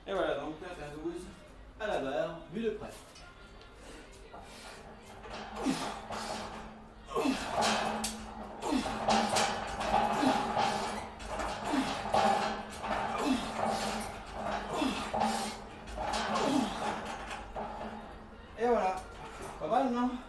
Et voilà donc la 12 à la barre, vue de près. Et voilà, pas mal non?